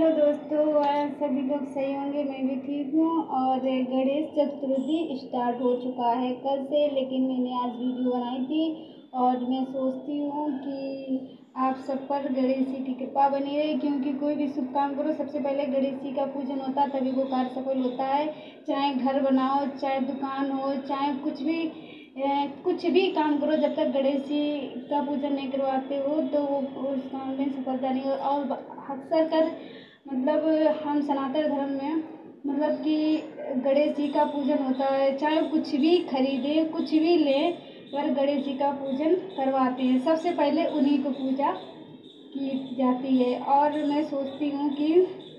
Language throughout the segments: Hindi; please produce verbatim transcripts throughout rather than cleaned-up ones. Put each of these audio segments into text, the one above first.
हेलो दोस्तों, आज सभी लोग सही होंगे। मैं भी ठीक हूँ। और गणेश चतुर्थी स्टार्ट हो चुका है कल से, लेकिन मैंने आज वीडियो बनाई थी। और मैं सोचती हूँ कि आप सब पर गणेश जी की कृपा बनी रहे, क्योंकि कोई भी शुभ काम करो सबसे पहले गणेश जी का पूजन होता है, तभी वो कार्य सफल होता है। चाहे घर बनाओ, चाहे दुकान हो, चाहे कुछ भी ए, कुछ भी काम करो, जब तक गणेश जी का पूजन नहीं करवाते हो तो वो उस काम में सफलता नहीं हो। और अक्सर कर मतलब हम सनातन धर्म में मतलब कि गणेश जी का पूजन होता है। चाहे कुछ भी खरीदें, कुछ भी लें, पर गणेश जी का पूजन करवाते हैं। सबसे पहले उन्हीं को पूजा की जाती है। और मैं सोचती हूँ कि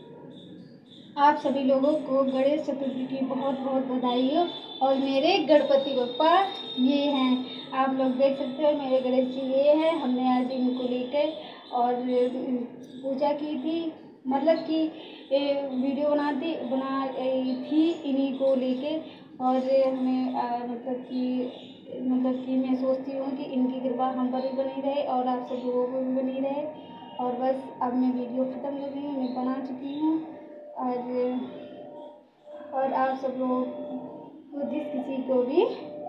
आप सभी लोगों को गणेश चतुर्थी की बहुत बहुत बधाई हो। और मेरे गणपति बप्पा ये हैं, आप लोग देख सकते हो मेरे गणेश जी ये हैं। हमने आज इनको लेकर और पूजा की थी, मतलब कि वीडियो बनाती बना रही थी इन्हीं को लेके। और हमें आ, मतलब कि मतलब कि मैं सोचती हूँ कि इनकी कृपा हम पर भी बनी रहे और आप सब लोगों को भी बनी रहे। और बस अब मैं वीडियो ख़त्म कर रही हूँ, मैं बना चुकी हूँ। और और आप सब लोगों को जिस किसी को भी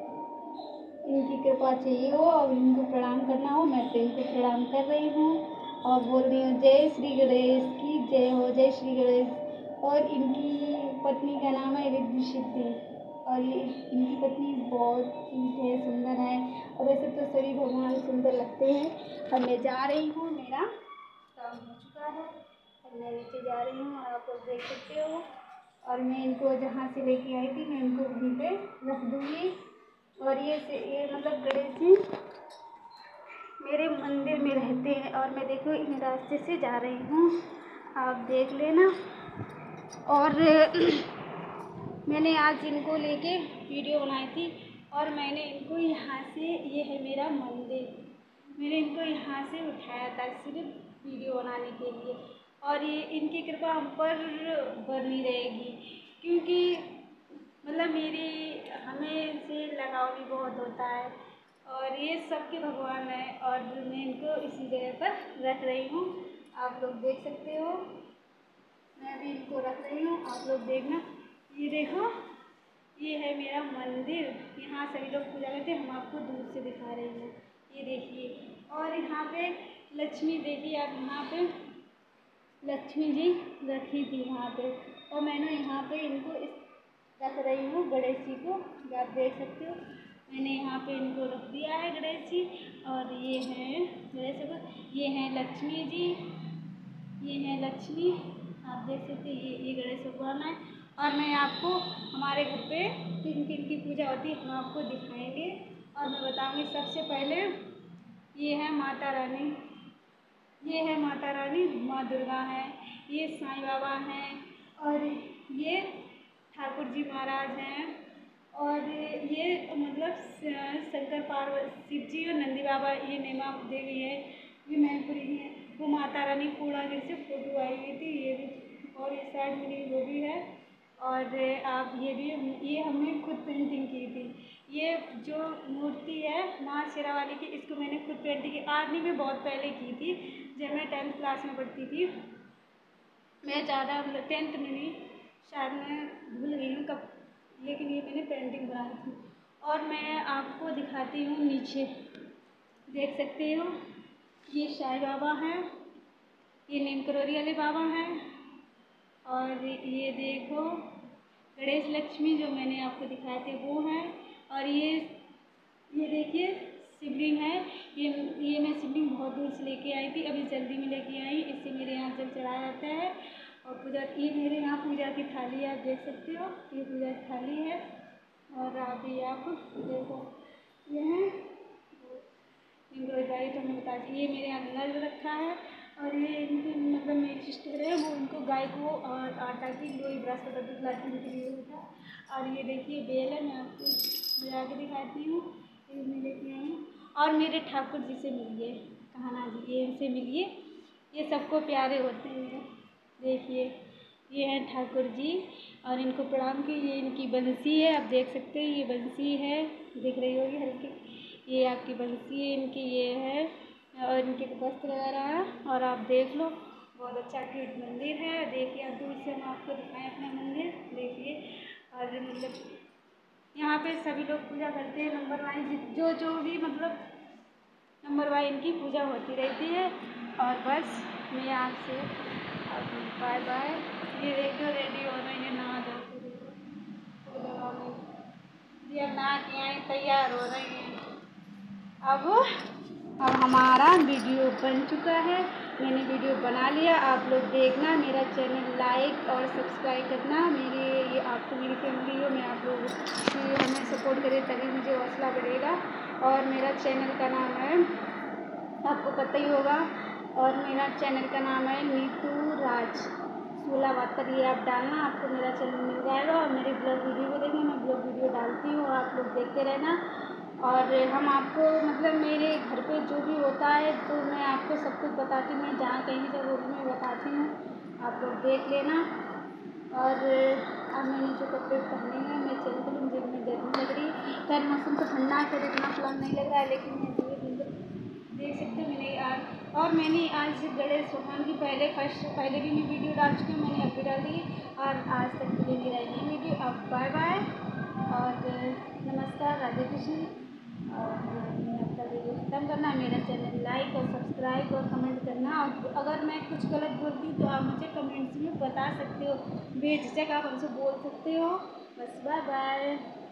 इनकी कृपा चाहिए हो और इनको प्रणाम करना हो, मैं तो इनको प्रणाम कर रही हूँ और बोल रही हूँ जय श्री गणेश की जय हो, जय श्री गणेश। और इनकी पत्नी का नाम है रिद्धि सिद्धि। और ये इनकी पत्नी बहुत क्यूट है, सुंदर है। और वैसे तो सभी भगवान सुंदर लगते हैं। अब मैं जा रही हूँ, मेरा काम हो चुका है। अब मैं नीचे जा रही हूँ, आप लोग देख सकते हो। और मैं इनको जहाँ से लेके आई थी मैं इनको वहीं पे रख दूँगी। और ये से ये मतलब गणेश जी मेरे मंदिर में रहते हैं। और मैं देखो इन रास्ते से जा रही हूँ, आप देख लेना। और मैंने आज इनको लेके वीडियो बनाई थी। और मैंने इनको यहाँ से, ये है मेरा मंदिर, मैंने इनको यहाँ से उठाया था सिर्फ वीडियो बनाने के लिए। और ये इनकी कृपा हम पर बनी रहेगी, क्योंकि मतलब मेरी हमें से लगाव भी बहुत होता है। और ये सबके भगवान है और मैं इनको इसी जगह पर रख रही हूँ, आप लोग देख सकते हो। मैं भी इनको रख रही हूँ, आप लोग देखना। ये देखो, ये है मेरा मंदिर, यहाँ सभी लोग पूजा करते हैं। हम आपको दूर से दिखा रही हूँ, ये देखिए। और यहाँ पे लक्ष्मी देखिए, आप यहाँ पे लक्ष्मी जी रखी थी यहाँ पे। और मैंने यहाँ पे इनको इस रख रही हूँ गणेश जी को, जो आप देख सकते हो। मैंने यहाँ पे इनको रख दिया है गणेश जी। और ये हैं गणेश जी, ये हैं लक्ष्मी जी, ये हैं लक्ष्मी, आप देख सकते हैं। ये ये गणेश भगवान है। और मैं आपको हमारे घर पे किन किन की पूजा होती है हम आपको दिखाएंगे। और मैं बताऊँगी सबसे पहले, ये है माता रानी, ये है माता रानी, माँ दुर्गा है, ये साईं बाबा हैं, और ये ठाकुर जी महाराज हैं, और ये मतलब शंकर पार्वती शिव जी और नंदी बाबा, ये नेमा देवी है, ये मैनपुरी है। वो माता रानी पूर्णागिरि से फोटो आई हुई थी, ये भी। और ये साइड में वो भी है। और आप ये भी, ये हमने खुद पेंटिंग की थी। ये जो मूर्ति है माँ शेरावाली की, इसको मैंने खुद पेंटिंग की। आज नहीं, मैं बहुत पहले की थी, जब मैं टेंथ क्लास में पढ़ती थी। मैं ज़्यादा मतलब टेंथ में नहीं, शायद मैं भूल गई हूँ कब, लेकिन ये मैंने पेंटिंग बनाई थी। और मैं आपको दिखाती हूँ, नीचे देख सकते हो, ये साईं बाबा हैं, ये नीम करोली वाले बाबा हैं। और ये देखो गणेश लक्ष्मी जो मैंने आपको दिखाए थे वो हैं। और ये ये देखिए शिवलिंग है। ये ये मैं शिवलिंग बहुत दूर से लेके आई थी, अभी जल्दी में लेके आई, इससे मेरे यहाँ जल चढ़ाया जाता है। और पूजा, ये मेरे यहाँ पूजा की थाली है, आप देख सकते हो, ये पूजा की थाली है। और अभी आप देखो, ये है इनको गाड़ी तो हमने बता दी। ये मेरे यहाँ नल रखा है। और ये इनकी मतलब मेरी सिस्टर है, वो इनको गाय को और आटा की लोई ब्रश का दूध लाती उनके लिए होता है। और ये देखिए बेल है, मैं आपको बजा के दिखाती हूँ, ये मैं लेके आई हूँ। और मेरे ठाकुर जी से मिलिए, कहना जी, ये इनसे मिलिए, ये सबको प्यारे होते हैं। देखिए ये हैं ठाकुर जी, और इनको प्रणाम कीजिए। ये इनकी बंसी है, आप देख सकते हैं, ये बंसी है, दिख रही होगी हल्की, ये आपकी बंसी है इनकी, ये है। और इनके वस्त्र वगैरह है, और आप देख लो बहुत अच्छा क्यूट मंदिर है। देखिए आप दूर से हम आपको दिखाएं अपना मंदिर, देखिए। और मतलब यहाँ पे सभी लोग पूजा करते हैं नंबर वाइज, जो जो भी मतलब नंबर वाइज इनकी पूजा होती रहती है। और बस मैं आपसे अब बाय बाय। ये देखो रेडी हो रही है नहा धो के, ये अब नहा के आए तैयार हो रही हैं। अब अब हमारा वीडियो बन चुका है, मैंने वीडियो बना लिया। आप लोग देखना, मेरा चैनल लाइक और सब्सक्राइब करना। मेरे ये आपको मेरी फैमिली हो, मैं आप लोग हमें सपोर्ट करें तभी मुझे हौसला बढ़ेगा। और मेरा चैनल का नाम है, आपको पता ही होगा, और मेरा चैनल का नाम है नीतू राज सोलह बहत्तर। ये आप डालना, आपको मेरा चैनल मिल जाएगा। और मेरे ब्लॉग वीडियो को देखना, मैं ब्लॉग वीडियो डालती हूँ, आप लोग देखते रहना। और हम आपको मतलब मेरे घर पे जो भी होता है तो मैं आपको सब कुछ बताती हूँ, मैं जहाँ कहीं जब वो भी मैं बताती हूँ, आप लोग देख लेना। और अब मैंने जो कपड़े पहने हैं मैं चलती हूँ, मुझे इतनी गर्मी लग रही है। खैर मौसम तो ठंडा है, फिर इतना प्लान नहीं लग रहा है, लेकिन मैं देख सकते हो मैंने आज और मैंने आज गणेश भगवान की पहले फर्स्ट पहले भी मैं वीडियो डाल चुकी हूँ, मैंने अब भी डाल दी और आज तक के लिए मेरा ये वीडियो। अब बाय बाय और नमस्कार, राधे कृष्ण। और मैं आपका वीडियो ख़त्म करना, मेरा चैनल लाइक और सब्सक्राइब और कमेंट करना। और अगर मैं कुछ गलत बोलती हूँ तो आप मुझे कमेंट्स में बता सकते हो, बेझिझक आप हमसे बोल सकते हो। बस बाय बाय।